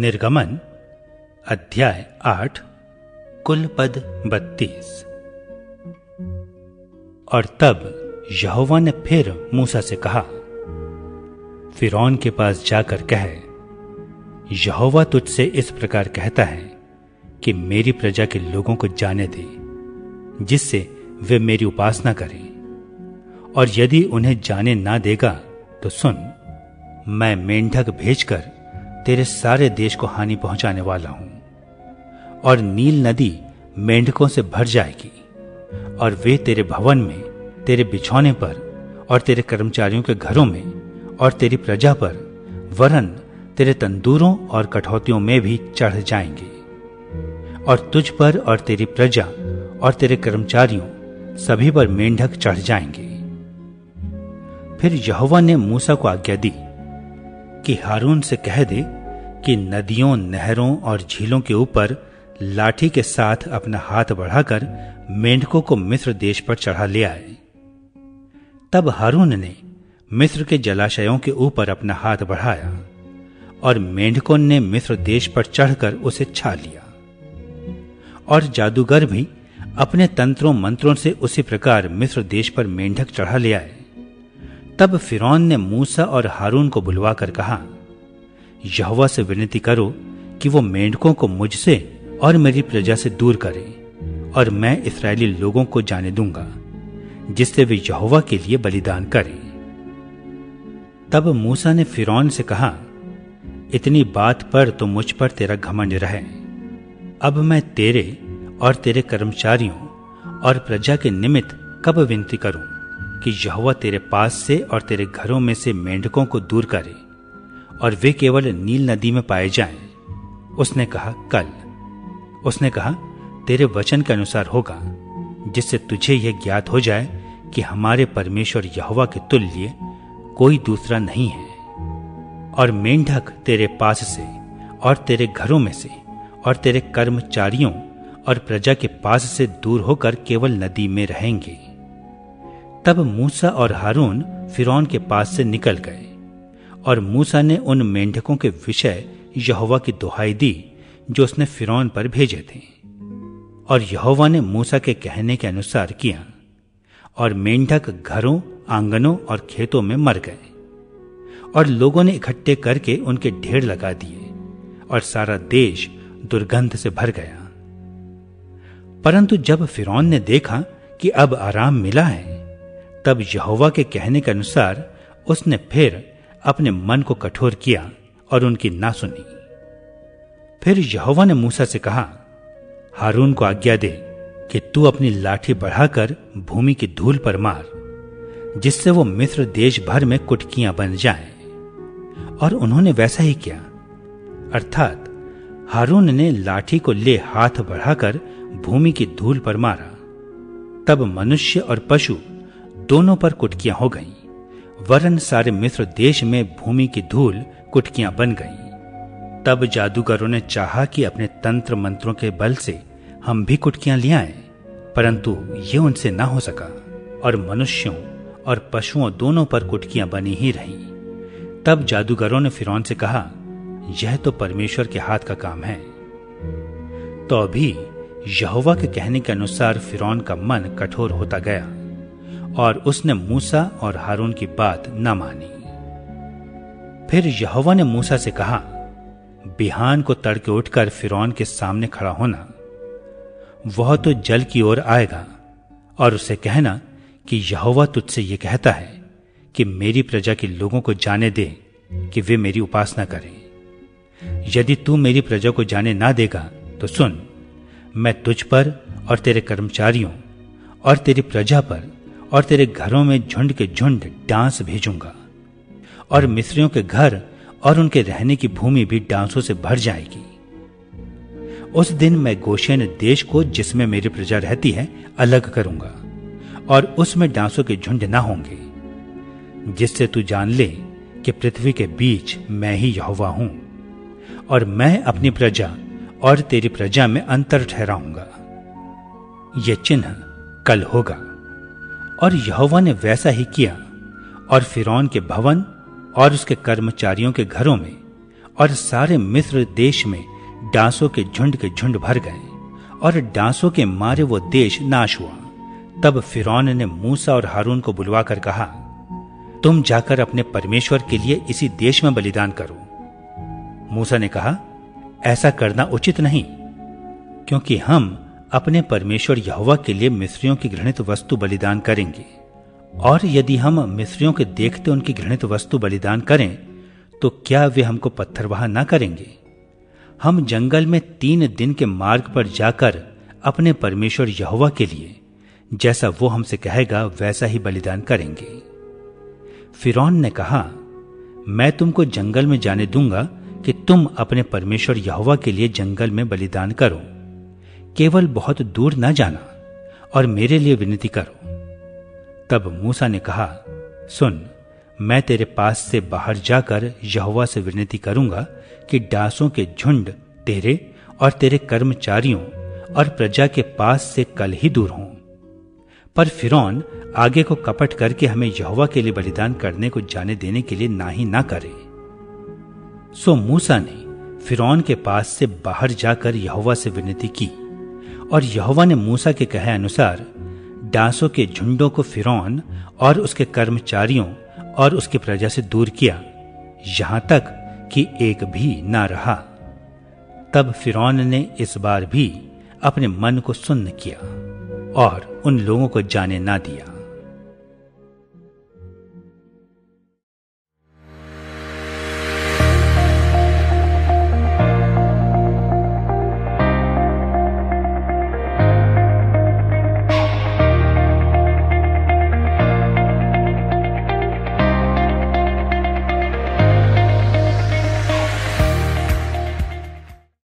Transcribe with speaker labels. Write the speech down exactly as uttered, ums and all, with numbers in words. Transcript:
Speaker 1: निर्गमन अध्याय आठ कुल पद बत्तीस। और तब यहोवा ने फिर मूसा से कहा, फिरौन के पास जाकर कह, यहोवा तुझसे इस प्रकार कहता है कि मेरी प्रजा के लोगों को जाने दे, जिससे वे मेरी उपासना करें। और यदि उन्हें जाने ना देगा तो सुन, मैं मेंढक भेजकर तेरे सारे देश को हानि पहुंचाने वाला हूं। और नील नदी मेंढकों से भर जाएगी, और वे तेरे भवन में, तेरे बिछौने पर और तेरे कर्मचारियों के घरों में और तेरी प्रजा पर, वरन तेरे तंदूरों और कठौतियों में भी चढ़ जाएंगे। और तुझ पर और तेरी प्रजा और तेरे कर्मचारियों सभी पर मेंढक चढ़ जाएंगे। फिर यहोवा ने मूसा को आज्ञा दी कि हारून से कह दे कि नदियों, नहरों और झीलों के ऊपर लाठी के साथ अपना हाथ बढ़ाकर मेंढकों को मिस्र देश पर चढ़ा ले आए। तब हारून ने मिस्र के जलाशयों के ऊपर अपना हाथ बढ़ाया, और मेंढकों ने मिस्र देश पर चढ़कर उसे छा लिया। और जादूगर भी अपने तंत्रों मंत्रों से उसी प्रकार मिस्र देश पर मेंढक चढ़ा ले आए। तब फिरौन ने मूसा और हारून को बुलवाकर कहा, यहोवा से विनती करो कि वो मेंढकों को मुझसे और मेरी प्रजा से दूर करे, और मैं इस्राएली लोगों को जाने दूंगा, जिससे वे यहोवा के लिए बलिदान करें। तब मूसा ने फिरौन से कहा, इतनी बात पर तो मुझ पर तेरा घमंड रहे। अब मैं तेरे और तेरे कर्मचारियों और प्रजा के निमित्त कब विनती करूं कि यहोवा तेरे पास से और तेरे घरों में से मेंढकों को दूर करे, और वे केवल नील नदी में पाए जाएं। उसने कहा, कल। उसने कहा, तेरे वचन के अनुसार होगा, जिससे तुझे यह ज्ञात हो जाए कि हमारे परमेश्वर यहोवा के तुल्य कोई दूसरा नहीं है। और मेंढक तेरे पास से और तेरे घरों में से और तेरे कर्मचारियों और प्रजा के पास से दूर होकर केवल नदी में रहेंगे। तब मूसा और हारून फिरौन के पास से निकल गए, और मूसा ने उन मेंढकों के विषय यहोवा की दुहाई दी जो उसने फिरौन पर भेजे थे। और यहोवा ने मूसा के कहने के अनुसार किया, और मेंढक घरों, आंगनों और खेतों में मर गए। और लोगों ने इकट्ठे करके उनके ढेर लगा दिए, और सारा देश दुर्गंध से भर गया। परंतु जब फिरौन ने देखा कि अब आराम मिला है, तब यहोवा के कहने के अनुसार उसने फिर अपने मन को कठोर किया और उनकी ना सुनी। फिर यहोवा ने मूसा से कहा, हारून को आज्ञा दे कि तू अपनी लाठी बढ़ाकर भूमि की धूल पर मार, जिससे वो मिस्र देश भर में कुटकियां बन जाएं। और उन्होंने वैसा ही किया, अर्थात हारून ने लाठी को ले हाथ बढ़ाकर भूमि की धूल पर मारा। तब मनुष्य और पशु दोनों पर कुटकियां हो गईं, वरन सारे मिस्र देश में भूमि की धूल कुटकियां बन गईं। तब जादूगरों ने चाहा कि अपने तंत्र मंत्रों के बल से हम भी कुटकियां ले आएं, परंतु ये उनसे ना हो सका, और मनुष्यों और पशुओं दोनों पर कुटकियां बनी ही रहीं। तब जादूगरों ने फिरौन से कहा, यह तो परमेश्वर के हाथ का काम है। तो अभी यहोवा के कहने के अनुसार फिरौन का मन कठोर होता गया, और उसने मूसा और हारून की बात न मानी। फिर यहोवा ने मूसा से कहा, बिहान को तड़के उठकर फिरौन के सामने खड़ा होना। वह तो जल की ओर आएगा, और उसे कहना कि यहोवा तुझसे ये कहता है कि मेरी प्रजा के लोगों को जाने दे कि वे मेरी उपासना करें। यदि तू मेरी प्रजा को जाने ना देगा तो सुन, मैं तुझ पर और तेरे कर्मचारियों और तेरी प्रजा पर और तेरे घरों में झुंड के झुंड डांस भेजूंगा, और मिस्रियों के घर और उनके रहने की भूमि भी डांसों से भर जाएगी। उस दिन मैं गोशेन देश को, जिसमें मेरी प्रजा रहती है, अलग करूंगा, और उसमें डांसों के झुंड ना होंगे, जिससे तू जान ले कि पृथ्वी के बीच मैं ही यहोवा हूं, और मैं अपनी प्रजा और तेरी प्रजा में अंतर ठहराऊंगा। यह चिन्ह कल होगा। और यहोवा ने वैसा ही किया, और फिरौन के भवन और उसके कर्मचारियों के घरों में और सारे मिस्र देश में डांसों के झुंड के झुंड भर गए और डांसों के मारे वो देश नाश हुआ। तब फिरौन ने मूसा और हारून को बुलवाकर कहा, तुम जाकर अपने परमेश्वर के लिए इसी देश में बलिदान करो। मूसा ने कहा, ऐसा करना उचित नहीं, क्योंकि हम अपने परमेश्वर यहोवा के लिए मिस्रियों की घृणित वस्तु बलिदान करेंगे, और यदि हम मिस्रियों के देखते उनकी घृणित वस्तु बलिदान करें तो क्या वे हमको पत्थरवाह ना करेंगे? हम जंगल में तीन दिन के मार्ग पर जाकर अपने परमेश्वर यहोवा के लिए जैसा वो हमसे कहेगा वैसा ही बलिदान करेंगे। फिरौन ने कहा, मैं तुमको जंगल में जाने दूंगा कि तुम अपने परमेश्वर यहोवा के लिए जंगल में बलिदान करो, केवल बहुत दूर न जाना और मेरे लिए विनती करो। तब मूसा ने कहा, सुन, मैं तेरे पास से बाहर जाकर यहोवा से विनती करूंगा कि डांसों के झुंड तेरे और तेरे कर्मचारियों और प्रजा के पास से कल ही दूर हों। पर फिरौन आगे को कपट करके हमें यहोवा के लिए बलिदान करने को जाने देने के लिए ना ही ना करे। सो मूसा ने फिरौन के पास से बाहर जाकर यहोवा से विनती की, और यहोवा ने मूसा के कहे अनुसार डांसों के झुंडों को फिरौन और उसके कर्मचारियों और उसकी प्रजा से दूर किया, यहां तक कि एक भी ना रहा। तब फिरौन ने इस बार भी अपने मन को सुन्न किया और उन लोगों को जाने ना दिया।